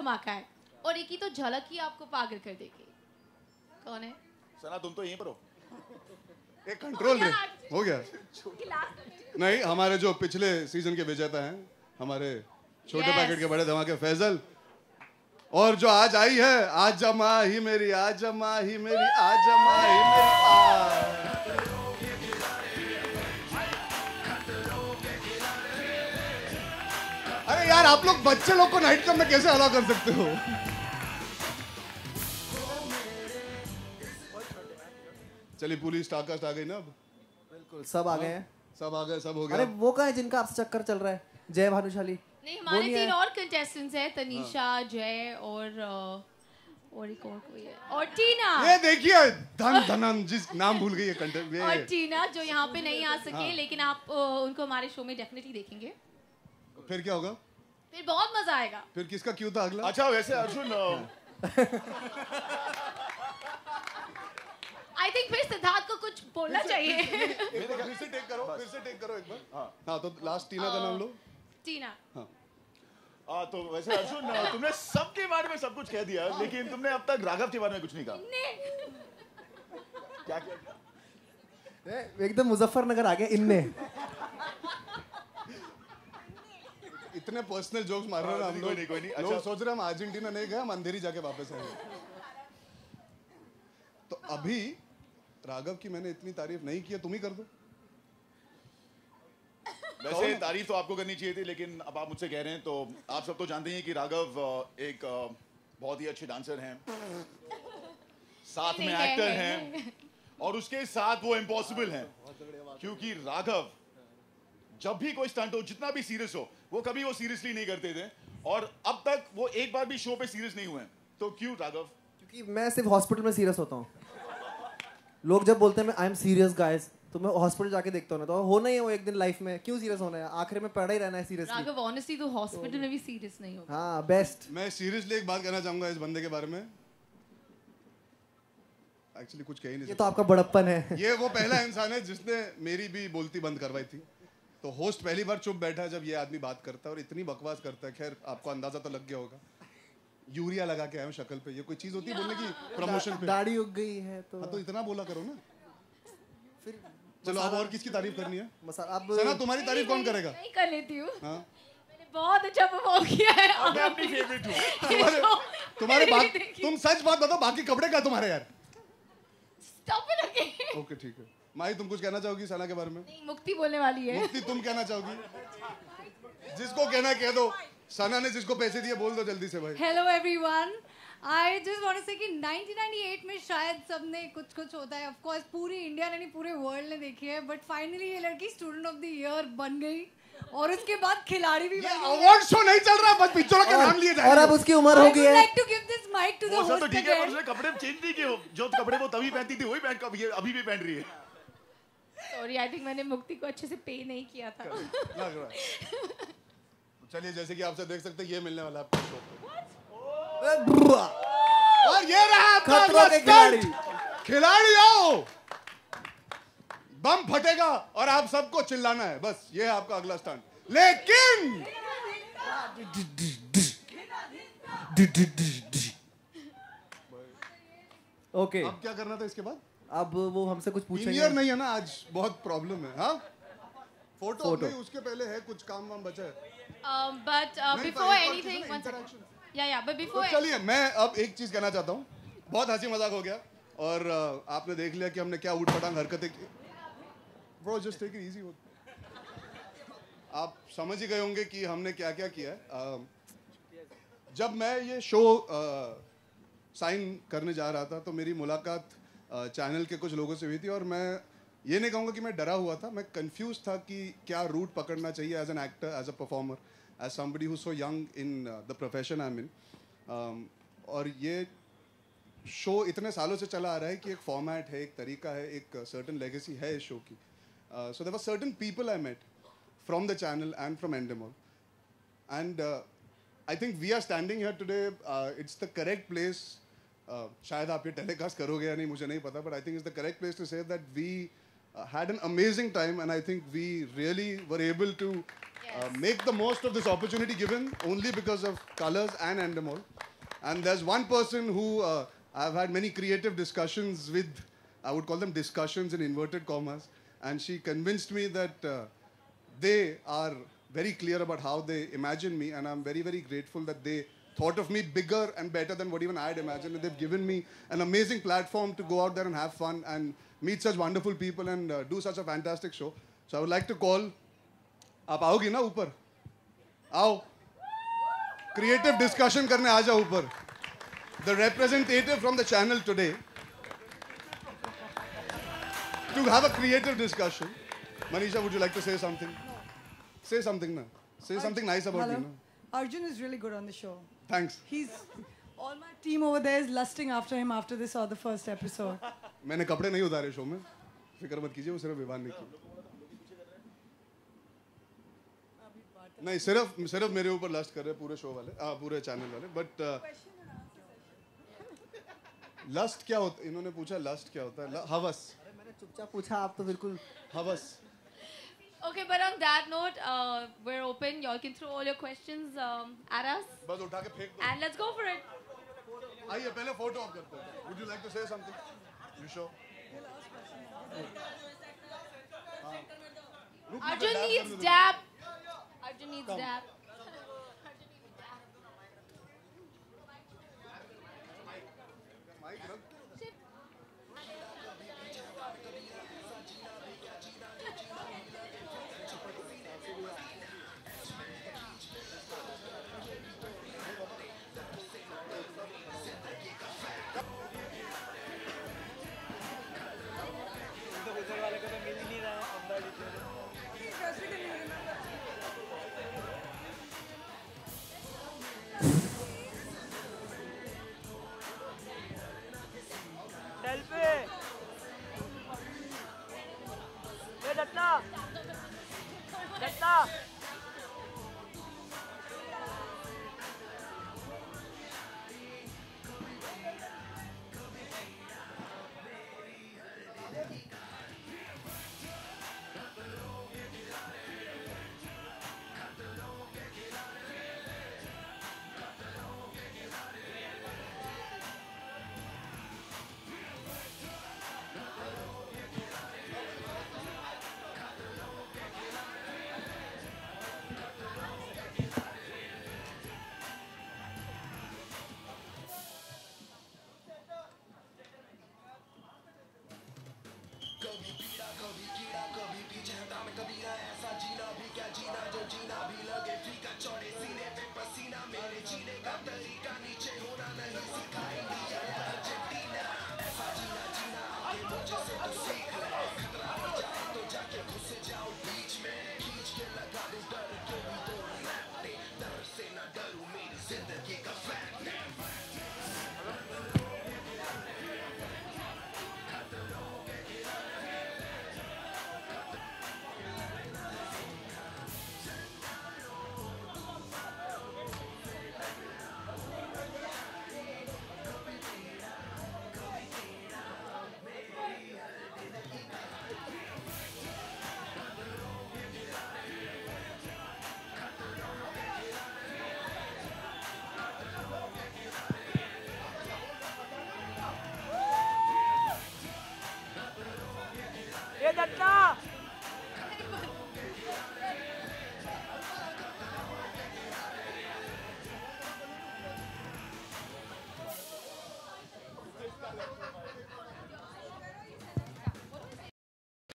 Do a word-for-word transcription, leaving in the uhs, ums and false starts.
धमाका है और एक ही तो झलक ही आपको पागल कर देगी। कौन है? सना तुम तो यहीं पर हो। एक कंट्रोल रे हो गया। नहीं, हमारे जो पिछले सीजन के विजेता हैं, हमारे छोटे yes. पैकेट के बड़े धमाके फैजल, और जो आज आई है, आज जमा ही मेरी, आज जमा ही मेरी, आज जमा ही मेरी। अरे यार, आप लोग बच्चे लोग को नाइट क्लब में कैसे अलाउ कर सकते हो? चलिए, पुलिस स्टारकास्ट आ गई ना अब। बिल्कुल, सब आ गए हैं, सब आ गए, सब हो गया। अरे वो कहाँ है जिनका आपसे चक्कर चल रहा है? जय भानुशाली नहीं, हमारे तीन और कंटेस्टेंट्स हैं, तनीषा, जय और और एक और कोई है, और टीना। ये देखिए, धन धनन जिस नाम भूल गई है कंटेस्ट। और टीना जो यहाँ पे नहीं आ सके, हाँ। लेकिन आप उनको हमारे शो में डेफिनेटली देखेंगे। फिर क्या होगा? फिर बहुत मजा आएगा। फिर किसका क्यों था अगला? अच्छा, वैसे अर्जुन आई थिंक फिर सिद्धार्थ को कुछ बोलना चाहिए। फिर से टेक करो, फिर से टेक करो एक बार। हाँ, हाँ, तो लास्ट टीना का नाम लो। टीना। हाँ। आ, तो वैसे अर्जुन, तुमने सबके बारे में सब कुछ कह दिया, लेकिन तुमने अब तक राघव के बारे में कुछ नहीं कहा। क्या क्या? एकदम मुजफ्फरनगर आ गया इनने। इतने पर्सनल जोक्स मार रहे हैं हम लोग। नहीं, कोई नहीं। अच्छा, सोच रहे हम अर्जेंटीना नहीं गए, हम अंधेरी जाके वापस आए। तो अभी राघव की मैंने इतनी तारीफ नहीं की, तुम ही कर दो। वैसे तारीफ तो आपको करनी चाहिए थी, लेकिन अब आप मुझसे कह रहे हैं तो आप सब तो जानते हैं कि राघव एक बहुत ही अच्छे डांसर हैं, साथ में एक्टर हैं, और उसके साथ वो इम्पॉसिबल हैं, क्योंकि राघव जब भी कोई स्टंट हो, जितना भी सीरियस हो, वो कभी वो सीरियसली नहीं करते थे, और अब तक वो एक बार भी शो पे सीरियस नहीं हुए। तो क्यों राघव? क्योंकि मैं सिर्फ हॉस्पिटल में सीरियस होता हूँ। लोग जब बोलते हैं मैं आई एम सीरियस गाइस, तो मैं हॉस्पिटल जाके देखता हूँ ना, तो होना ही है वो एक दिन लाइफ में। क्यों सीरियस होना है? आखिर में पड़ा ही रहना है सीरियसली। राघव ऑनेस्टली तो हॉस्पिटल में भी सीरियस नहीं होगा। हाँ, बेस्ट। मैं सीरियसली एक बात कहना चाहूंगा इस बंदे के बारे में। एक्चुअली कुछ कह ही नहीं सकता। ये तो आपका बड़प्पन है। ये वो पहला इंसान है जिसने मेरी भी बोलती बंद करवाई थी। तो होस्ट पहली बार चुप बैठा है जब ये आदमी बात करता है, और इतनी बकवास करता है। खैर, आपको अंदाजा तो लग गया होगा। यूरिया लगा के आया हूं शक्ल पे। ये कोई चीज होती है बोलने की प्रमोशन पे? दाढ़ी उग गई है तो। हाँ, तो इतना बोला करो ना। फिर चलो, अब और किसकी तारीफ करनी है? मसाला। अब सना, तुम्हारी तारीफ कौन करेगा? मैं कर लेती हूँ। हाँ, मैंने बहुत अच्छा परफॉर्म किया है। मैं अपनी फेवरेट हूँ। तुम्हारे तुम्हारे बात, तुम सच बात बताओ, बाकी कपड़े क्या तुम्हारे यार? Stop it again. ओके, ठीक है। माही, तुम कुछ कहना चाहोगी सना के बारे में? नहीं, मुक्ति बोलने वाली है। मुक्ति, तुम कहना चाहोगी? जिसको कहना कह दो। सना ने जिसको पैसे दिए बोल दो जल्दी से भाई। Hello everyone, I just want to say कि नाइनटीन नाइंटी एट में शायद सबने कुछ कुछ होता है, ऑफ कोर्स पूरी इंडिया ने नहीं पूरे वर्ल्ड ने देखी है, बट फाइनली ये लड़की स्टूडेंट ऑफ द ईयर बन गई, और उसके बाद खिलाड़ी भी बन गई। अवार्ड शो नहीं चल रहा, बस पिक्चरों के नाम लिए जा रहे हैं। और अब उसकी उम्र हो गई है। I would like to give this mic to the वो सब host तो ठीक है, पर again. उसने कपड़े चेंज नहीं किए। जो कपड़े वो तभी पहनती थी वही पहन कर ये अभी भी पहन रही है। सॉरी, आई थिंक मैंने मुक्ति को अच्छे से पे नहीं किया था। लग रहा है। चलिए, जैसे कि आपसे देख सकते हैं, ये मिलने वाला है आपको शो पे। और ये रहा आपका खतरों के खिलाड़ी। खिलाड़ी आओ, बम फटेगा और आप सबको चिल्लाना है, बस ये है आपका अगला स्टंट। लेकिन ओके, अब क्या करना था इसके बाद? अब वो हमसे कुछ पूछेंगे। इंजीनियर नहीं है ना आज, बहुत प्रॉब्लम है। हाँ, फोटो, फोटो। नहीं, उसके पहले है कुछ काम वाम बचा है। But before anything, one second, yeah yeah but before, चलिए, मैं अब एक चीज कहना चाहता हूँ। बहुत हंसी मजाक हो गया, और uh, आपने देख लिया कि हमने क्या उठपटांग हरकतें की। Bro, just take it easy. आप समझ ही गए होंगे कि हमने क्या क्या किया है। uh, जब मैं ये शो साइन uh, करने जा रहा था, तो मेरी मुलाकात चैनल uh, के कुछ लोगों से हुई थी, और मैं ये नहीं कहूँगा कि मैं डरा हुआ था, मैं कंफ्यूज था कि क्या रूट पकड़ना चाहिए as an actor, as a performer, as somebody who so young in the profession I am in. और ये शो इतने सालों से चला आ रहा है कि एक फॉर्मेट है, एक तरीका है, एक सर्टन लेगेसी है इस शो की। So there were certain people I met from the channel and from Endemol, and I think we are standing here today. It's the correct place, शायद आप ये टेलीकास्ट करोगे या नहीं मुझे नहीं पता, but I think it's the correct place to say that we Uh, had an amazing time, and I think we really were able to uh, make the most of this opportunity given only because of Colors and Endemol. And there's one person who uh, I've had many creative discussions with. I would call them discussions in inverted commas. And she convinced me that uh, they are very clear about how they imagine me. And I'm very, very grateful that they thought of me bigger and better than what even I had imagined. And they've given me an amazing platform to go out there and have fun and meet such wonderful people and uh, do such a fantastic show. So I would like to call. आप आओगी ना ऊपर? आओ. Creative discussion करने आ जाओ ऊपर. The representative from the channel today to have a creative discussion. Manisha, would you like to say something? No. Say something na. Say Arjun, something nice about hello? me. Na. Arjun is really good on the show. Thanks. He's all my team over there is lusting after him after they saw the first episode. मैंने कपड़े नहीं उतारे show में. फिक्र मत कीजिए, वो सिर्फ विवान ने की. नहीं, सिर्फ सिर्फ मेरे ऊपर लस्ट कर रहे पूरे शो वाले, आ, पूरे चैनल वाले. बट लस्ट क्या होता है? इन्होंने पूछा लस्ट क्या होता है? हवस. अरे मैंने चुपचाप पूछा, आप तो बिल्कुल हवस. Okay, but on that note, uh, we're open. Y'all can throw all your questions um, at us. बस उठा के फेंक दो. And let's go for it. आइए पहले फोटो ऑफ करते हैं. Would you like to say something? You sure? Arjun needs dab. Arjun needs dab. जिंदगी का